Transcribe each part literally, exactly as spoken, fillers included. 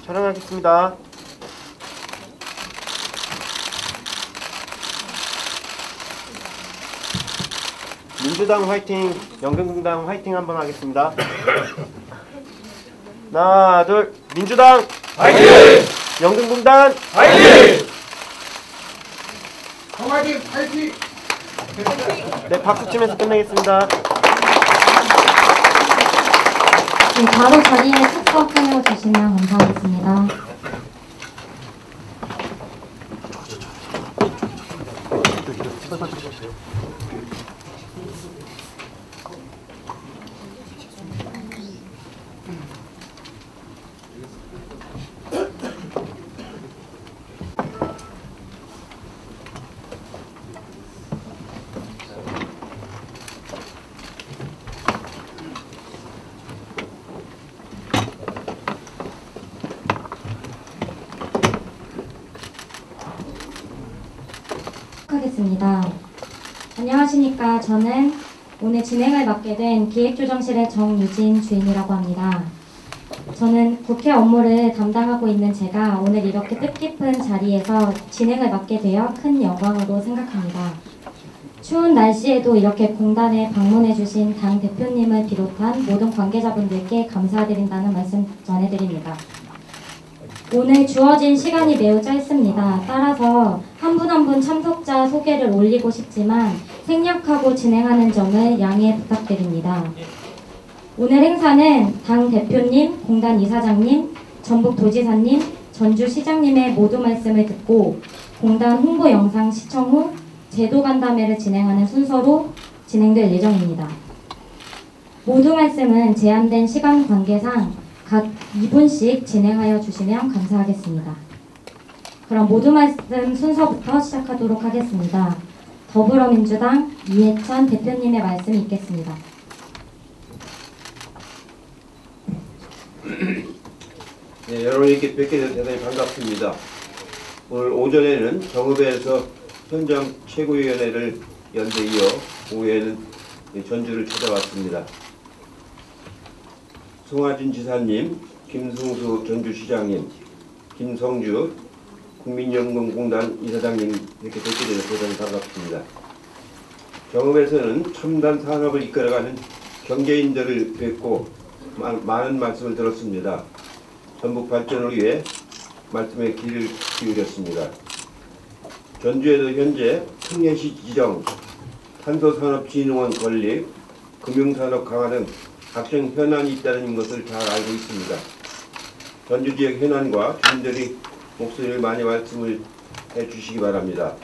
촬영하겠습니다. 민주당 화이팅, 연금공단 화이팅 한번 하겠습니다. 하나, 둘, 민주당 화이팅! 연금공단 화이팅! 화이팅! 화이팅! 네, 박수 치면서 끝내겠습니다. 네, 바로 자리에 착석 해주시면 감사하겠습니다. 하겠습니다. 안녕하십니까. 저는 오늘 진행을 맡게 된 기획조정실의 정유진 주임이라고 합니다. 저는 국회 업무를 담당하고 있는 제가 오늘 이렇게 뜻깊은 자리에서 진행을 맡게 되어 큰 영광으로 생각합니다. 추운 날씨에도 이렇게 공단에 방문해 주신 당 대표님을 비롯한 모든 관계자분들께 감사드린다는 말씀 전해드립니다. 오늘 주어진 시간이 매우 짧습니다. 따라서 한 분 한 분 참석자 소개를 올리고 싶지만 생략하고 진행하는 점을 양해 부탁드립니다. 오늘 행사는 당 대표님, 공단 이사장님, 전북도지사님, 전주시장님의 모두 말씀을 듣고 공단 홍보 영상 시청 후 제도 간담회를 진행하는 순서로 진행될 예정입니다. 모두 말씀은 제한된 시간 관계상 각 이 분씩 진행하여 주시면 감사하겠습니다. 그럼 모두 말씀 순서부터 시작하도록 하겠습니다. 더불어민주당 이해찬 대표님의 말씀이 있겠습니다. 네, 여러분께 뵙게 돼서 대단히 반갑습니다. 오늘 오전에는 정읍에서 현장 최고위원회를 연 데 이어 오후에는 전주를 찾아왔습니다. 송하진 지사님, 김승수 전주시장님, 김성주 국민연금공단 이사장님 이렇게 뵙게 돼서 대단히 반갑습니다. 정읍에서는 첨단 산업을 이끌어가는 경제인들을 뵙고 마, 많은 말씀을 들었습니다. 전북 발전을 위해 말씀에 귀를 기울였습니다. 전주에도 현재 특례시 지정, 탄소산업진흥원 건립, 금융산업 강화 등 각종 현안이 있다는 것을 잘 알고 있습니다. 전주 지역 현안과 주민들이 목소리를 많이 말씀을 해주시기 바랍니다.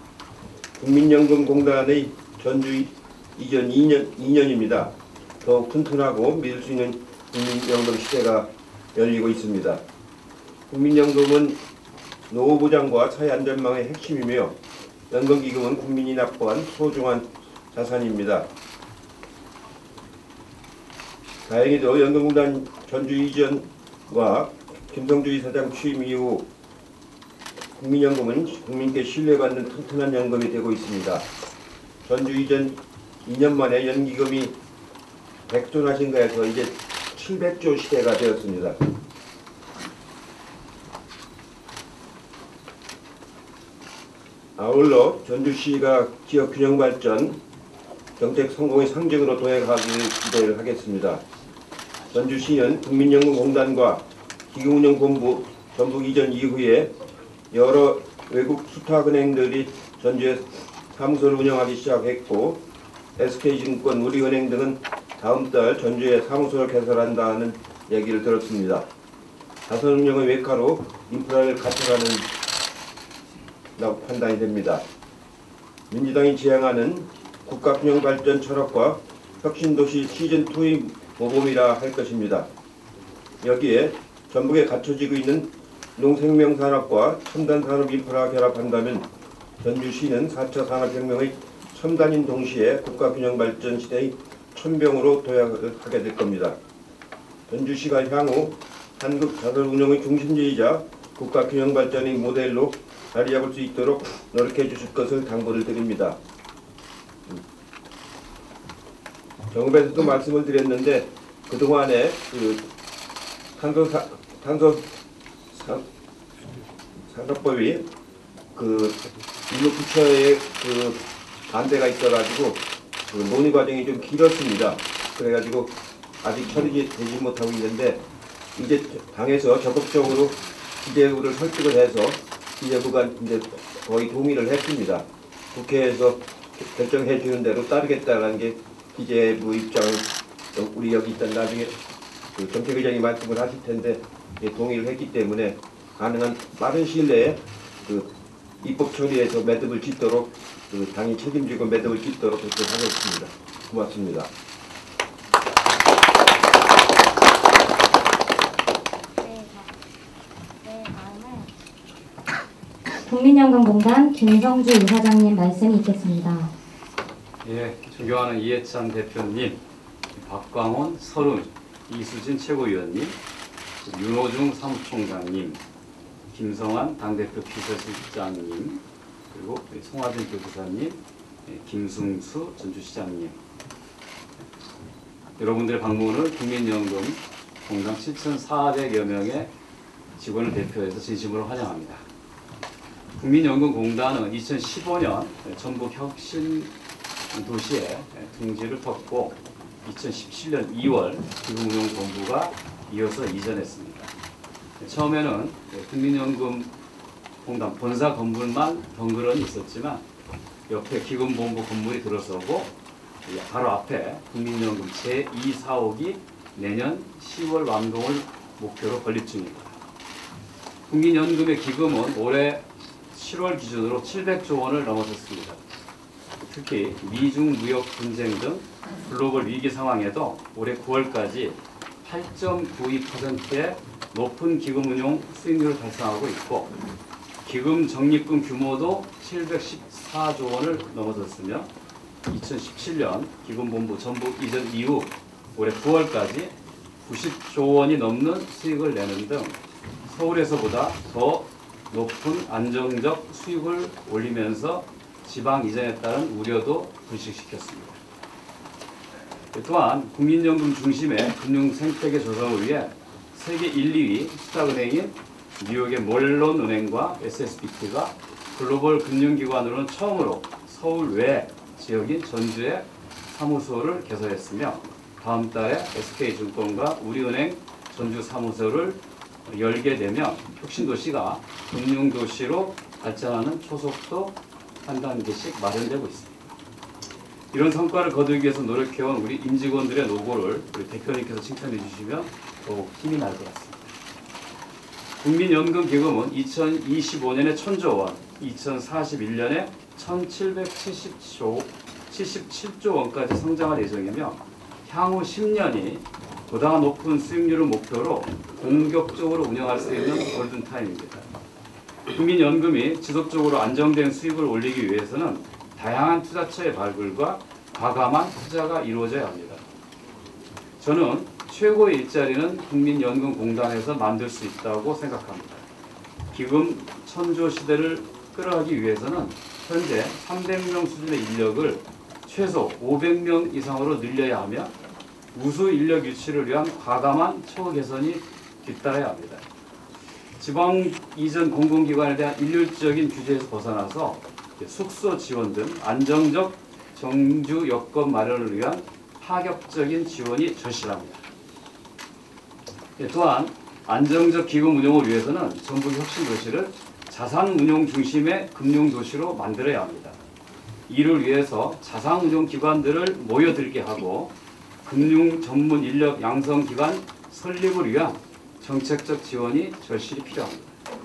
국민연금공단의 전주 이전 이 년, 이 년입니다. 더욱 튼튼하고 믿을 수 있는 국민연금 시대가 열리고 있습니다. 국민연금은 노후보장과 사회안전망의 핵심이며 연금기금은 국민이 납부한 소중한 자산입니다. 다행히도 연금공단 전주 이전과 김성주 이사장 취임 이후 국민연금은 국민께 신뢰받는 튼튼한 연금이 되고 있습니다. 전주 이전 이 년 만에 연기금이 백조 나신가에서 이제 칠백조 시대가 되었습니다. 아울러 전주시가 지역균형발전 정책 성공의 상징으로 도약하기를 기대를 하겠습니다. 전주시는 국민연금공단과 기금운용본부 전북 이전 이후에 여러 외국 수탁은행들이 전주에 사무소를 운영하기 시작했고 에스케이증권, 우리은행 등은 다음 달 전주에 사무소를 개설한다는 얘기를 들었습니다. 자산운용의 외과로 인프라를 갖춰가는 라고 판단이 됩니다. 민주당이 지향하는 국가균형발전 철학과 혁신도시 시즌이의 모범이라 할 것입니다. 여기에 전북에 갖춰지고 있는 농생명산업과 첨단산업 인프라가 결합한다면 전주시는 사 차 산업혁명의 첨단인 동시에 국가균형발전 시대의 천병으로 도약을 하게 될 겁니다. 전주시가 향후 한국 자산운용의 중심지이자 국가균형발전의 모델로 자리잡을 수 있도록 노력해 주실 것을 당부를 드립니다. 정읍에서도 말씀을 드렸는데 그동안에 그 탄소, 탄소 사- 산업법이 그 일부 부처의 그 반대가 있어가지고 그 논의 과정이 좀 길었습니다. 그래가지고 아직 처리되지 못하고 있는데 이제 당에서 적극적으로 기재부를 설득을 해서 기재부가 이제 거의 동의를 했습니다. 국회에서 결정해 주는 대로 따르겠다는 게 기재부 입장을 우리 여기 있던 나중에 그 정책의장이 말씀을 하실 텐데 동의를 했기 때문에 가능한 빠른 시일 내에 그 입법 처리에서 매듭을 짓도록 그 당이 책임지고 매듭을 짓도록 그렇게 하겠습니다. 고맙습니다. 국민연금공단 김성주 이사장님 말씀이 있겠습니다. 예, 존경하는 이해찬 대표님, 박광원, 서른, 이수진 최고위원님, 윤호중 사무총장님, 김성환 당대표 비서실장님, 그리고 송하진 교수사님, 김승수 전주시장님, 여러분들의 방문을 국민연금 공단 칠천사백여 명의 직원을 대표해서 진심으로 환영합니다. 국민연금공단은 이천십오 년 전북 혁신 도시에 둥지를 텄고 이천십칠 년 이월 기금운용본부가 이어서 이전했습니다. 처음에는 국민연금공단 본사 건물만 덩그러니 있었지만 옆에 기금본부 건물이 들어서고 바로 앞에 국민연금 제이 사옥이 내년 시월 완공을 목표로 건립 중입니다. 국민연금의 기금은 올해 칠월 기준으로 칠백조 원을 넘어섰습니다. 특히 미중 무역 분쟁 등 글로벌 위기 상황에도 올해 구월까지 팔 점 구이 퍼센트의 높은 기금 운용 수익률을 달성하고 있고 기금 적립금 규모도 칠백십사조 원을 넘어섰으며 이천십칠 년 기금본부 전북 이전 이후 올해 구월까지 구십조 원이 넘는 수익을 내는 등 서울에서보다 더 높은 안정적 수익을 올리면서 지방 이전에 따른 우려도 불식시켰습니다. 또한 국민연금 중심의 금융 생태계 조성을 위해 세계 일, 이 위 수탁은행인 뉴욕의 멜론 은행과 에스에스비티가 글로벌 금융기관으로는 처음으로 서울 외 지역인 전주에 사무소를 개설했으며 다음 달에 에스케이증권과 우리은행 전주 사무소를 열게 되면 혁신도시가 금융도시로 발전하는 초석도 한 단계씩 마련되고 있습니다. 이런 성과를 거두기 위해서 노력해온 우리 임직원들의 노고를 우리 대표님께서 칭찬해 주시면 더욱 힘이 날 것 같습니다. 국민연금기금은 이천이십오 년에 천조 원, 이천사십일 년에 천칠백칠십조, 칠십칠조 원까지 성장할 예정이며 향후 십 년이 보다 높은 수익률을 목표로 공격적으로 운영할 수 있는 골든타임입니다. 국민연금이 지속적으로 안정된 수익을 올리기 위해서는 다양한 투자처의 발굴과 과감한 투자가 이루어져야 합니다. 저는 최고의 일자리는 국민연금공단에서 만들 수 있다고 생각합니다. 기금 천조 시대를 끌어가기 위해서는 현재 삼백 명 수준의 인력을 최소 오백 명 이상으로 늘려야 하며 우수 인력 유치를 위한 과감한 처우 개선이 뒤따라야 합니다. 지방 이전 공공기관에 대한 일률적인 규제에서 벗어나서 숙소 지원 등 안정적 정주 여건 마련을 위한 파격적인 지원이 절실합니다. 또한 안정적 기금 운용을 위해서는 전북 혁신도시를 자산 운용 중심의 금융도시로 만들어야 합니다. 이를 위해서 자산 운용 기관들을 모여들게 하고 금융 전문 인력 양성 기관 설립을 위한 정책적 지원이 절실히 필요합니다.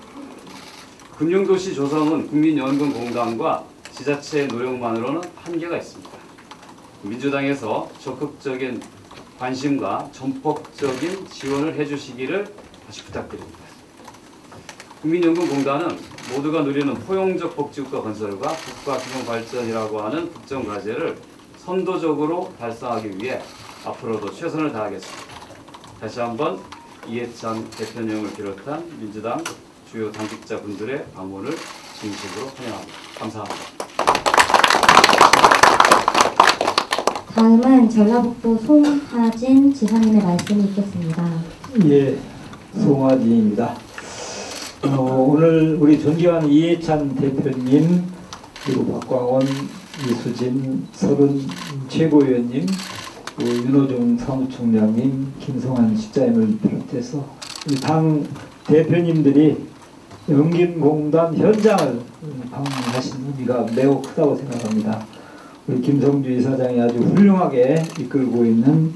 금융도시 조성은 국민연금공단과 지자체의 노력만으로는 한계가 있습니다. 민주당에서 적극적인 관심과 전폭적인 지원을 해주시기를 다시 부탁드립니다. 국민연금공단은 모두가 누리는 포용적 복지국가 건설과 국가균형 발전이라고 하는 국정 과제를 선도적으로 달성하기 위해 앞으로도 최선을 다하겠습니다. 다시 한번 이해찬 대표님을 비롯한 민주당 주요 당직자분들의 방문을 진심으로 환영합니다. 감사합니다. 다음은 전라북도 송하진 지사님의 말씀이 있겠습니다. 예, 송하진입니다. 어, 오늘 우리 존경하는 이해찬 대표님, 그리고 박광원, 이수진, 서른 최고위원님, 그리고 윤호중 사무총장님, 김성환 집사님을 비롯해서 우리 당 대표님들이 연금공단 현장을 방문하신 의미가 매우 크다고 생각합니다. 우리 김성주 이사장이 아주 훌륭하게 이끌고 있는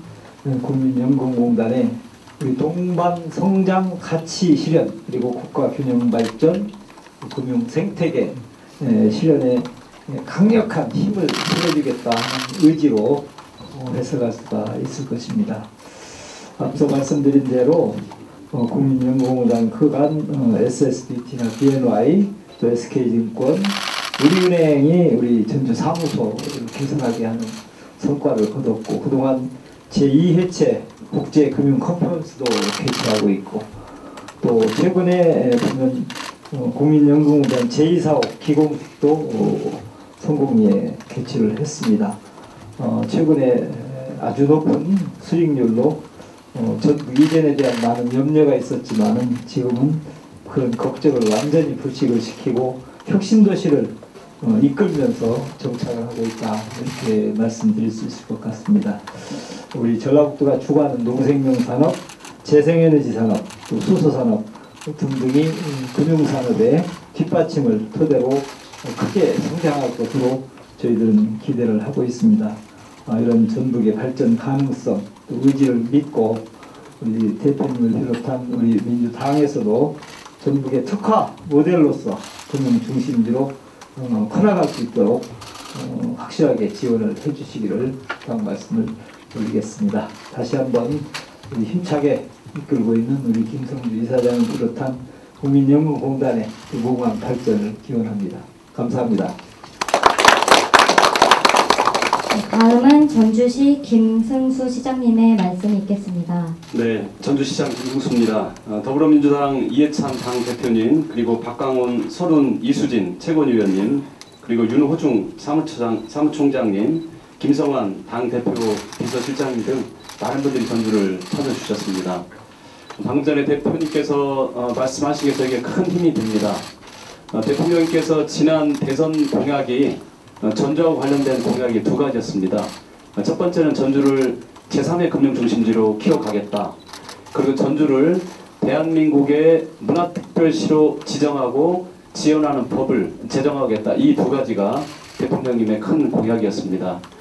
국민연금공단의 우리 동반 성장 가치 실현, 그리고 국가 균형 발전, 금융 생태계 실현에 강력한 힘을 실어주겠다는 의지로 해석할 수가 있을 것입니다. 앞서 말씀드린 대로 어, 국민연금공단 그간 어, 에스에스비티나 비엔와이, 또 에스케이증권, 우리은행이 우리 전주 사무소를 개설하게 하는 성과를 거뒀고, 그동안 제이 회체 국제금융 컨퍼런스도 개최하고 있고, 또 최근에 보면 어, 국민연금공단 제이 사업 기공식도 어, 성공리에 개최를 했습니다. 어, 최근에 아주 높은 수익률로 어, 전국 이전에 대한 많은 염려가 있었지만은 지금은 그런 걱정을 완전히 불식을 시키고 혁신도시를 어, 이끌면서 정착을 하고 있다, 이렇게 말씀드릴 수 있을 것 같습니다. 우리 전라북도가 추구하는 농생명 산업, 재생에너지 산업, 또 수소산업 등등이 금융산업의 뒷받침을 토대로 크게 성장할 것으로 저희들은 기대를 하고 있습니다. 아, 이런 전북의 발전 가능성, 또 의지를 믿고 우리 대표님을 비롯한 우리 민주당에서도 전북의 특화 모델로서 금융 중심지로 어, 커나갈 수 있도록 어, 확실하게 지원을 해주시기를 당 말씀을 드리겠습니다. 다시 한번 우리 힘차게 이끌고 있는 우리 김성주 이사장을 비롯한 국민연금공단의 무궁한 발전을 기원합니다. 감사합니다. 다음은 전주시 김승수 시장님의 말씀이 있겠습니다. 네, 전주시장 김승수입니다. 어, 더불어민주당 이해찬 당대표님, 그리고 박광원, 서른, 이수진 최고위원님, 그리고 윤호중 사무처장, 사무총장님, 김성환 당대표 비서실장님 등 많은 분들이 전주를 찾아주셨습니다. 방금 전에 대표님께서 어, 말씀하신 게 저에게 큰 힘이 됩니다. 어, 대통령님께서 지난 대선 공약이 어, 전주와 관련된 공약이 두 가지였습니다. 어, 첫 번째는 전주를 제삼의 금융중심지로 키워가겠다. 그리고 전주를 대한민국의 문화특별시로 지정하고 지원하는 법을 제정하겠다. 이 두 가지가 대통령님의 큰 공약이었습니다.